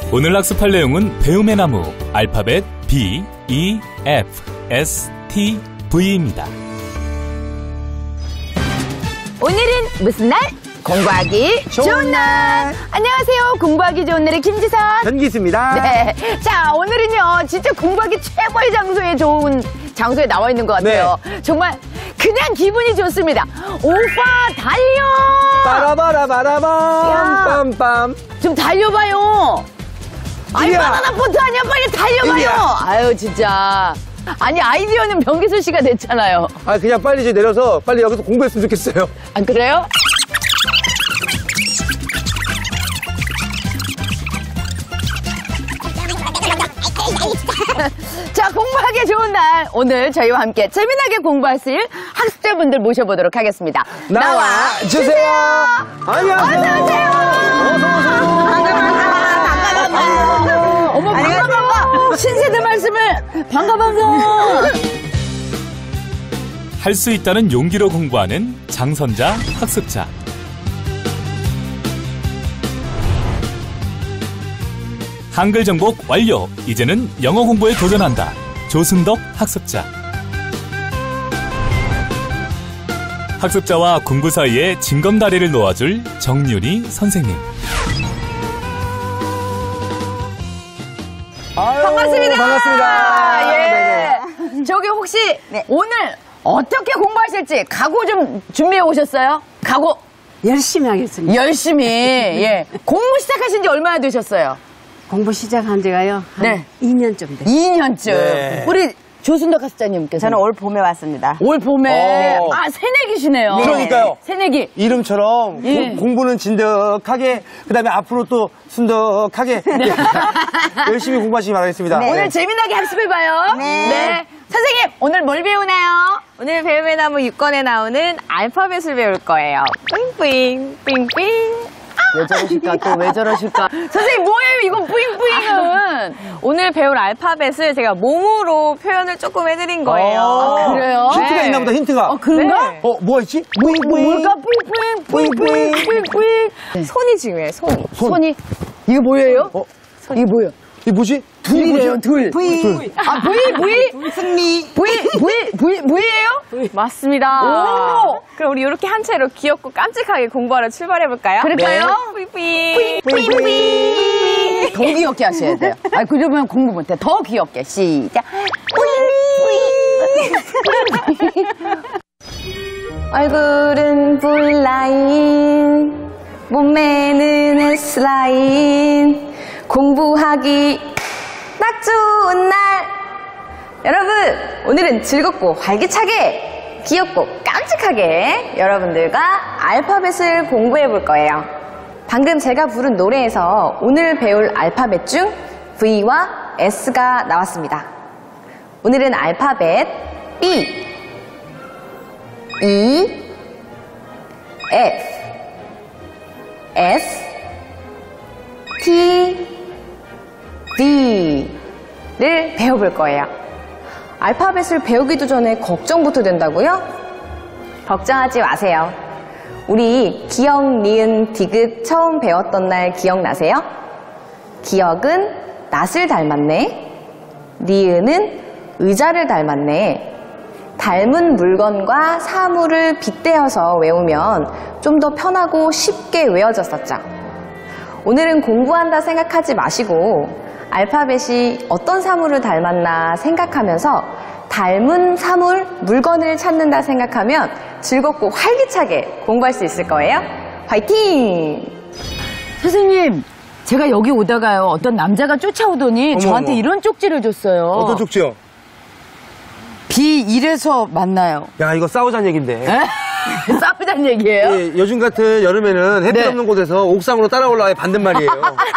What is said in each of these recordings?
오늘 학습할 내용은 배움의 나무 알파벳 B, E, F, S, T, V입니다. 오늘은 무슨 날? 공부하기 좋은 날. 안녕하세요. 공부하기 좋은 날의 김지선, 전기수입니다. 네. 자, 오늘은요, 진짜 공부하기 최고의 장소에 좋은 장소에 나와 있는 것 같아요. 네. 정말 그냥 기분이 좋습니다. 오빠 달려! 빠라바라바라밤 빰빰. 좀 달려봐요. 아니, 바나나 보트 아니야? 빨리 달려봐요. 이리야. 아유, 진짜. 아니, 아이디어는 변기수 씨가 냈잖아요. 아, 그냥 빨리 이제 내려서 빨리 여기서 공부했으면 좋겠어요. 안 그래요? 자, 공부하기 좋은 날. 오늘 저희와 함께 재미나게 공부하실 학습자분들 모셔보도록 하겠습니다. 나와 주세요. 안녕하세요. 어서오세요. 반가워. 어머, 반가워. 신세대 말씀을 반가워. 할 수 있다는 용기로 공부하는 장선자 학습자. 한글 정복 완료. 이제는 영어 공부에 도전한다. 조승덕 학습자. 학습자와 공부 사이에 징검다리를 놓아줄 정윤희 선생님. 아유, 반갑습니다. 반갑습니다. 예. 네네. 저기 혹시 오늘 어떻게 공부하실지 각오 좀 준비해 오셨어요? 각오. 열심히 하겠습니다. 열심히. 예. 공부 시작하신 지 얼마나 되셨어요? 공부 시작한 지가요. 한 2년쯤 됐어요. 2년쯤. 네. 우리 조순덕 학습자님께서 저는 올 봄에 왔습니다. 올 봄에 오. 새내기시네요. 네. 그러니까요. 새내기. 이름처럼 예. 공부는 진득하게, 그 다음에 앞으로 또 순덕하게 열심히 공부하시기 바라겠습니다. 네. 오늘 재미나게 학습해봐요. 네. 선생님, 오늘 뭘 배우나요? 오늘 배움의 나무 6권에 나오는 알파벳을 배울 거예요. 뿌잉뿌잉, 뿌잉뿌잉. 왜 저러실까? 또 왜 저러실까? 선생님, 뭐예요, 이건 뿌잉뿌잉은? 오늘 배울 알파벳을 제가 몸으로 표현을 조금 해드린 거예요. 아, 그래요? 힌트가 네. 있나 보다, 힌트가. 그런가? 네. 뭐가 있지? 뿌잉뿌잉. 뭘까? 뿌잉뿌잉, 뿌잉뿌잉. 손이 중요해요, 손이. 손이. 이게 뭐예요? 이게 뭐예요? 이게 뭐지? 둘이래요, 둘. 둘. 아, V? 승리. V예요? 맞습니다. 오! 그럼 우리 이렇게 한 채로 귀엽고 깜찍하게 공부하러 출발해볼까요? 그럴까요? 뿌잉뿌잉. 뿌잉뿌잉. 더 귀엽게 하셔야 돼요. 아, 그러면 공부 못해. 더 귀엽게. 시작. 얼굴은 V라인, 몸매는 S라인, 공부하기 딱 좋은 날. 여러분, 오늘은 즐겁고 활기차게, 귀엽고 깜찍하게 여러분들과 알파벳을 공부해 볼 거예요. 방금 제가 부른 노래에서 오늘 배울 알파벳 중 V와 S가 나왔습니다. 오늘은 알파벳 B, E, F, S, T, V를 배워볼 거예요. 알파벳을 배우기도 전에 걱정부터 된다고요? 걱정하지 마세요. 우리 기역, 니은, 디귿 처음 배웠던 날 기억나세요? 기역은 낫을 닮았네. 니은은 의자를 닮았네. 닮은 물건과 사물을 빗대어서 외우면 좀 더 편하고 쉽게 외워졌었죠. 오늘은 공부한다 생각하지 마시고 알파벳이 어떤 사물을 닮았나 생각하면서 닮은 사물, 물건을 찾는다 생각하면 즐겁고 활기차게 공부할 수 있을 거예요. 화이팅! 선생님, 제가 여기 오다가요, 어떤 남자가 쫓아오더니 어머, 저한테 어머. 이런 쪽지를 줬어요. 어떤 쪽지요? B 이래서 만나요. 야, 이거 싸우자는 얘긴데. 싸우자는 얘기예요? 예, 요즘 같은 여름에는 햇빛 네. 없는 곳에서 옥상으로 따라 올라와야 반든 말이에요.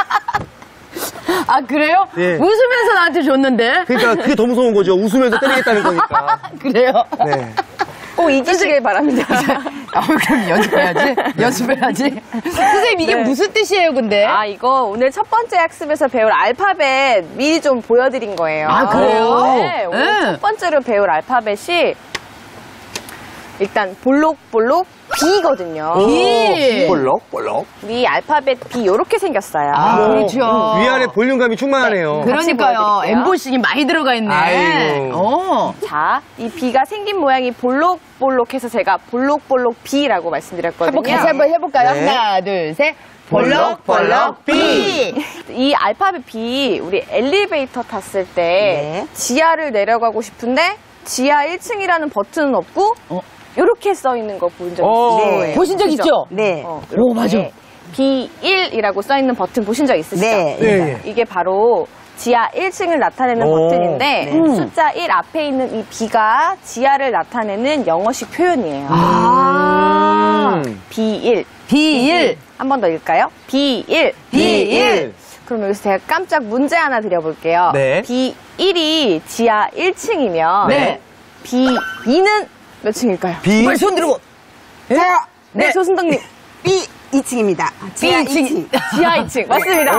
아, 그래요? 예. 웃으면서 나한테 줬는데. 그러니까 그게 더 무서운 거죠. 웃으면서 때리겠다는 거니까. 그래요? 네. 꼭 이기시길 바랍니다. 그럼 연습해야지. 연습해야지. 선생님, 이게 네. 무슨 뜻이에요, 근데? 아, 이거 오늘 첫 번째 학습에서 배울 알파벳 미리 좀 보여드린 거예요. 아, 그래요? 네, 오늘 네. 첫 번째로 배울 알파벳이 일단 볼록볼록 B거든요. B. 볼록볼록. 우리 알파벳 B 이렇게 생겼어요. 그렇죠. 위아래 볼륨감이 충만하네요. 그러니까요. 보여드릴게요. 엠보싱이 많이 들어가 있네. 아이고. 자, 이 B가 생긴 모양이 볼록볼록해서 제가 볼록볼록 B라고 말씀드렸거든요. 다시 한번 해볼까요? 네. 하나, 둘, 셋. 볼록볼록 B. 이 알파벳 B, 우리 엘리베이터 탔을 때 지하를 내려가고 싶은데 지하 1층이라는 버튼은 없고 이렇게 써 있는 거 본 적 있으세요? 보신 적 있죠? 네. 오, 맞아. B1이라고 써 있는 버튼 보신 적 있으시죠? 네. 네. 이게 바로 지하 1층을 나타내는 오. 버튼인데 숫자 1 앞에 있는 이 B가 지하를 나타내는 영어식 표현이에요. B1. B1. 한 번 더 읽을까요? B1. B1. 그럼 여기서 제가 깜짝 문제 하나 드려볼게요. 네. B1이 지하 1층이면 네. B2는 몇 층일까요? B. 빨리 손 들고. 자, 네, 조순덕님. B 2층입니다. 지하 2층. 지하 2층. 맞습니다.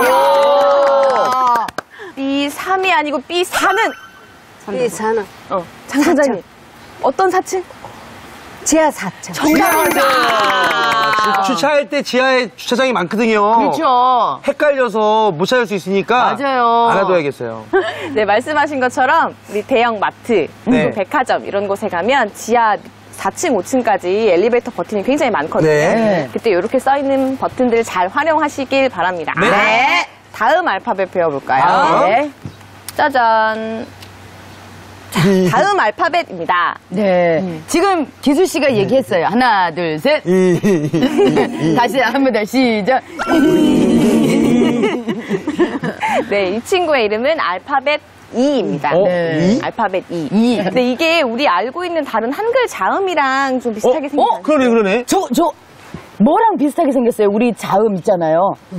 B3이 아니고 B4는? B 4는 장 선장님. 어떤 4층? 지하 4층. 정답입니다. 주차할 때 지하에 주차장이 많거든요. 그렇죠. 헷갈려서 못 찾을 수 있으니까. 맞아요. 알아둬야겠어요. 네, 말씀하신 것처럼 우리 대형 마트, 네. 백화점 이런 곳에 가면 지하 4층, 5층까지 엘리베이터 버튼이 굉장히 많거든요. 네. 그때 이렇게 써있는 버튼들 잘 활용하시길 바랍니다. 네. 다음 알파벳 배워볼까요? 다음. 네. 짜잔. 자, 다음 알파벳입니다. 네. 지금 기수 씨가 얘기했어요. 하나, 둘, 셋. 다시 한 번 더 시작. 네, 이 친구의 이름은 알파벳 E입니다. 네. 알파벳 E. E. 근데 이게 우리 알고 있는 다른 한글 자음이랑 좀 비슷하게 생겼어요. 그러네. 뭐랑 비슷하게 생겼어요? 우리 자음 있잖아요.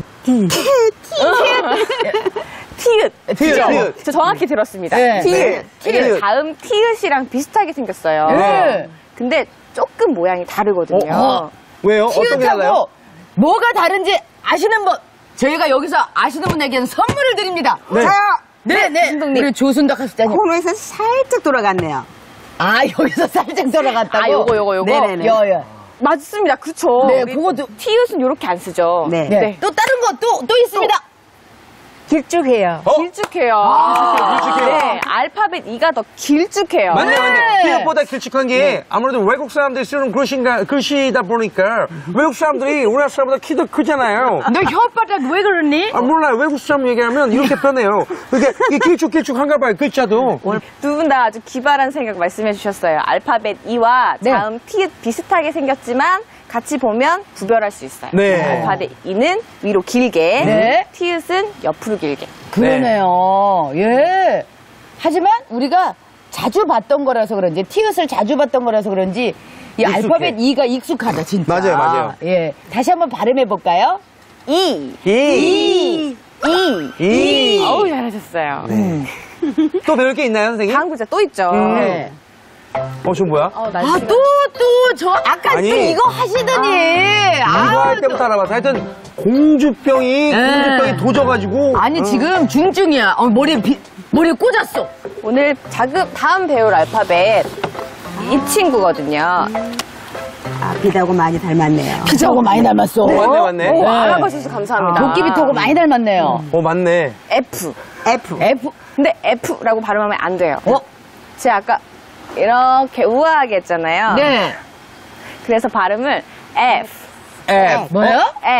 티읕. 티읕. 저 정확히 들었습니다. 네. 티읕. 이게 티읕. 다음 티읕이랑 비슷하게 생겼어요. 네. 근데 조금 모양이 다르거든요. 왜요? 어떤 게 달라요? 티읕하고 뭐가 다른지 아시는 분, 저희가 여기서 아시는 분에게는 선물을 드립니다. 네. 네. 우리 조순덕 학습자님. 코너에서 살짝 돌아갔네요. 아, 여기서 살짝 돌아갔다고? 아, 요거. 네네네. 맞습니다. 그쵸. 네, 우리 그것도. 티읕은 이렇게 안 쓰죠. 네. 네. 또 다른 거 또 있습니다. 길쭉해요. 길쭉해요. 길쭉해요. 네, 알파벳 E가 더 길쭉해요. 맞네. 티읕보다 길쭉한 게 아무래도 외국 사람들이 쓰는 글씨다 보니까 외국 사람들이 우리나라 사람보다 키도 크잖아요. 너 혓바닥 왜 그러니? 아, 몰라요. 외국 사람 얘기하면 이렇게 변해요. 그러니까 이게 길쭉한가 봐요. 글자도. 두 분 다 아주 기발한 생각 말씀해 주셨어요. 알파벳 E와 네. 다음 T읕 비슷하게 생겼지만 같이 보면 구별할 수 있어요. 네. 알파벳 E는 위로 길게, 네. T읕은 옆으로 길게. 그러네요. 예. 하지만 우리가 자주 봤던 거라서 그런지, 티읕을 자주 봤던 거라서 그런지, 이 익숙해. 알파벳 E가 익숙하다, 진짜. 맞아요. 예. 다시 한번 발음해볼까요? E. 이. 어우, 잘하셨어요. 또 배울 게 있나요, 선생님? 다음 글자 또 있죠. 네. 저 뭐야? 저 아까 아니. 또 이거 하시더니. 이거 할 때부터 알아봤어. 하여튼 공주병이 도져가지고. 아니, 지금 중증이야. 머리에 꽂았어. 오늘 다음 배울 알파벳 이 친구거든요. 비하고 많이 닮았네요. 피자하고 많이 닮았어. 맞네. 오, 알아봐주셔서 감사합니다. 도끼비트하고 많이 닮았네요. 맞네. F. F. 근데 F라고 발음하면 안 돼요. 제가 아까 이렇게 우아하게 했잖아요. 네. 그래서 발음을 F. 뭐요?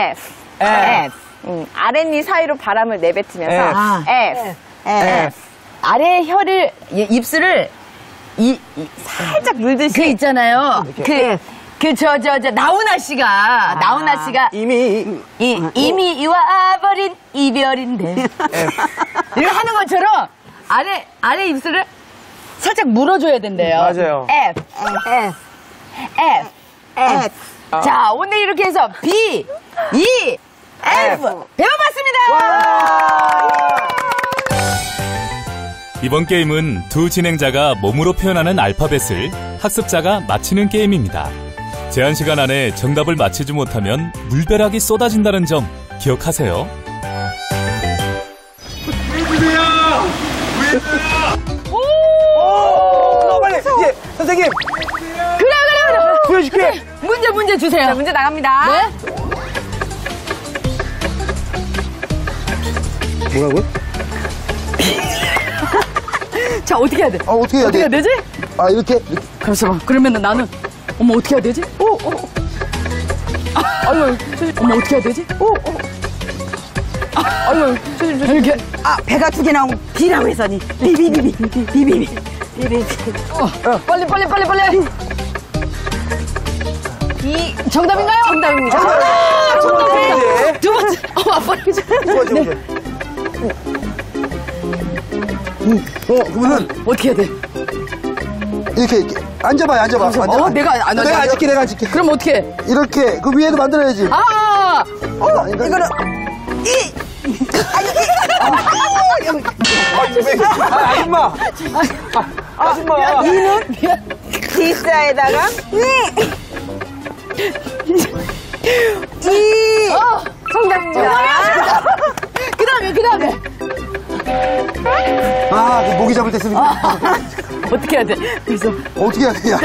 F. 아랫니 사이로 바람을 내뱉으면서 F. 아래 혀를, 입술을, 살짝 물듯이. 그 있잖아요. 나훈아 씨가 이미 와버린 이별인데. 이렇게 하는 것처럼 아래 입술을 살짝 물어줘야 된대요. 맞아요. F. 자, 오늘 이렇게 해서 B, E, F 배워봤습니다. 이번 게임은 두 진행자가 몸으로 표현하는 알파벳을 학습자가 맞히는 게임입니다. 제한 시간 안에 정답을 맞히지 못하면 물벼락이 쏟아진다는 점 기억하세요. 빨리 이제 선생님. 그래. 보여줄게. 문제 주세요. 자, 문제 나갑니다. 네? 뭐라고요? 자, 어떻게 해야 돼? 어떻게 해야 어떻게 해야 되지? 아, 이렇게. 잠시만. 그러면은 나는, 어머, 어떻게 해야 되지? 아유, 어머, 어떻게 해야 되지? 아유, 이렇게. 아, 배가 두 개 나오면 비라고 했더니 비비비비. 빨리. 정답인가요? 정답입니다. 정답이에요. 두 번째. 아빠 이제. 그러면은 어떻게 해야 돼? 이렇게 앉아봐요, 앉아봐. 내가 안 내가 앉을게. 그럼 어떻게 해? 이렇게, 그 위에도 만들어야지. 이거는. 아줌마! 아줌마! D자에다가 정답입니다. 그 다음에. 그 모기 잡을 때 쓰는 거. 어떻게 해야 돼? 그래서. 어떻게 해야 되냐.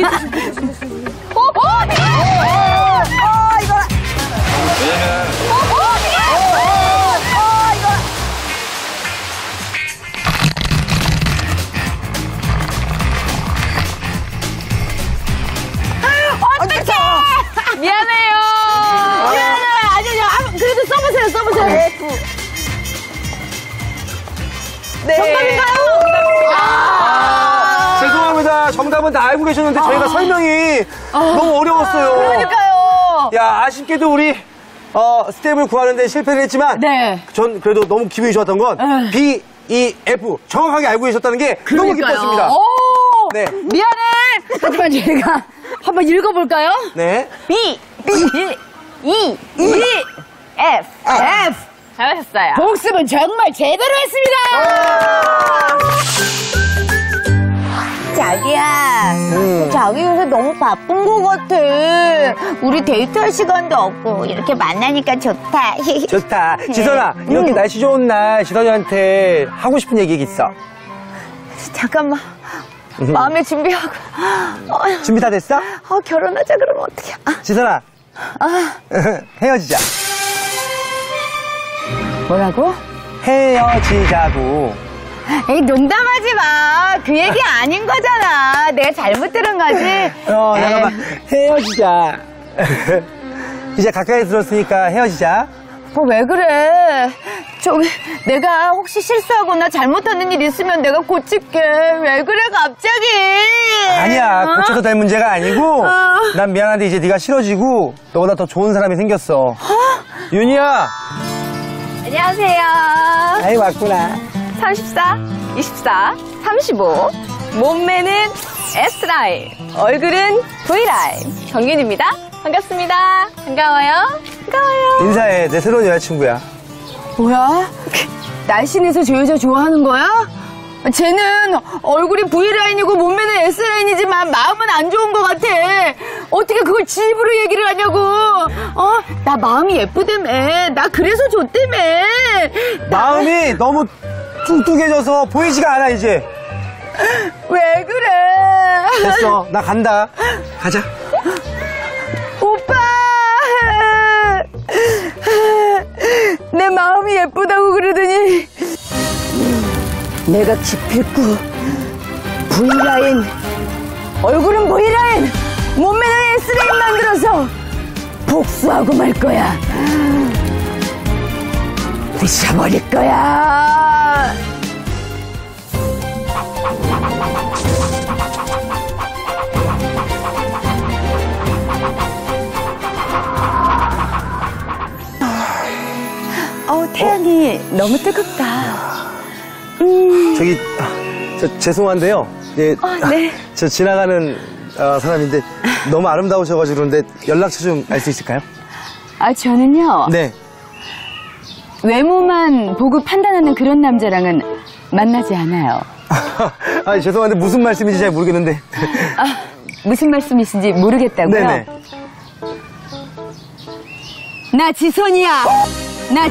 미안해요. 아니요. 그래도 써보세요. 네. 정답인가요? 죄송합니다. 정답은 다 알고 계셨는데 저희가 설명이 너무 어려웠어요. 그러니까요. 야, 아쉽게도 우리 스텝을 구하는데 실패를 했지만 네. 전 그래도 너무 기분이 좋았던 건 B, E, F 정확하게 알고 계셨다는 게 너무 기뻤습니다. 네. 미안해. 하지만 제가 한번 읽어볼까요? 네. B, E, F. F. 잘하셨어요. 복습은 정말 제대로 했습니다. 자기야, 자기 요새 너무 바쁜 것 같아. 우리 데이트할 시간도 없고 이렇게 만나니까 좋다. 좋다. 지선아, 이렇게 날씨 좋은 날 지선이한테 하고 싶은 얘기 있어. 잠깐만, 마음의 준비하고. 준비 다 됐어? 결혼하자 그러면 어떡해. 지선아, 헤어지자. 뭐라고? 헤어지자고. 에이, 농담하지 마. 그 얘기 아닌 거잖아. 내가 잘못 들은 거지. 잠깐만. 헤어지자. 이제 가까이 들었으니까 헤어지자. 왜 그래? 저기, 내가 혹시 실수하거나 잘못하는 일 있으면 내가 고칠게. 왜 그래, 갑자기? 아니야, 고쳐도 될 문제가 아니고 난 미안한데 이제 네가 싫어지고 너보다 더 좋은 사람이 생겼어. 윤희야. 안녕하세요. 아이, 왔구나. 34, 24, 35. 몸매는 S라인, 얼굴은 V라인. 정윤입니다. 반갑습니다. 반가워요. 인사해, 내 새로운 여자친구야. 뭐야? 날씬해서 저 여자 좋아하는 거야? 쟤는 얼굴이 V라인이고 몸매는 S라인이지만 마음은 안 좋은 것 같아. 어떻게 그걸 지 입으로 얘기를 하냐고. 나 마음이 예쁘다며. 나 그래서 좋다며. 마음이 너무 뚱뚱해져서 보이지가 않아, 이제. 왜 그래? 됐어, 나 간다. 가자. 오빠! 내 마음이 예쁘다고 그러더니 내가 기필코 V라인, 얼굴은 V라인, 몸매는 S라인 만들어서 복수하고 말 거야. 부셔버릴 거야. 태양이 너무 뜨겁다. 저기, 죄송한데요. 예, 네. 저 지나가는 사람인데 너무 아름다우셔가지고 그런데 연락처 좀 알 수 있을까요? 저는요. 네. 외모만 보고 판단하는 그런 남자랑은 만나지 않아요. 아, 죄송한데 무슨 말씀인지 잘 모르겠는데. 무슨 말씀이신지 모르겠다고요? 네네. 나 지선이야. 날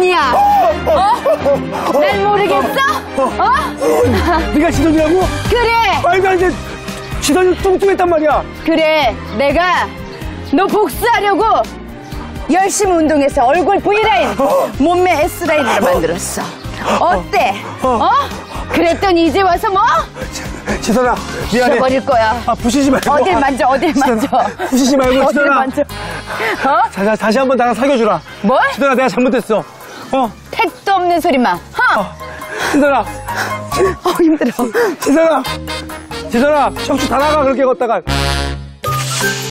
모르겠어? 네가 지선이라고? 그래. 아니, 나 이제 지선이 뚱뚱했단 말이야. 그래. 내가 너 복수하려고 열심히 운동해서 얼굴 V라인, 몸매 S라인으로 만들었어. 어때? 그랬더니 이제 와서 뭐? 지선아, 미안해. 잊어버릴 거야. 부시지 말고. 어딜 만져, 어딜 만져. 부시지 말고, 어딜 지선아. 만져. 다시 한번 나랑 사귀어주라. 뭘? 지선아, 내가 잘못했어. 택도 없는 소리만. 지선아. 힘들어. 지선아, 척추 다 나가, 그렇게 걷다가.